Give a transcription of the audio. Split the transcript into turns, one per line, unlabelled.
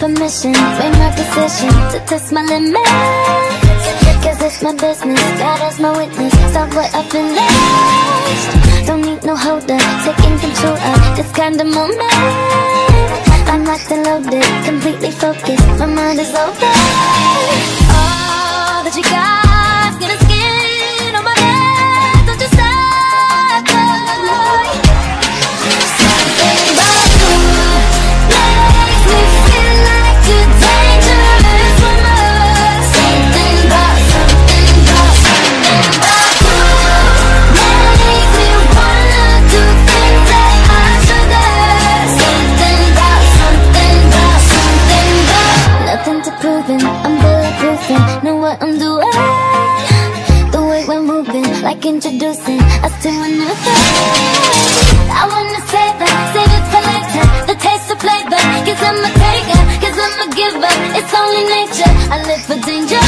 permission, weigh my position to test my limits. Cause it's my business, God as my witness. Stop what I've been lost. Don't need no holder, taking control of this kind of moment. I'm locked and loaded, completely focused, my mind is open. All that you got's gonna skin on my head. Don't you stop, boy. Something about you makes me feel like a dangerous woman. Something about you makes me wanna do things that I shouldn't. Something about nothing to proving, I'm bulletproofing, know what I'm doing. The way we're moving, like introducing us to a new thing. I wanna save it for later, the taste of flavor. Cause I'm a taker, cause I'm a giver, it's only nature. I live for danger.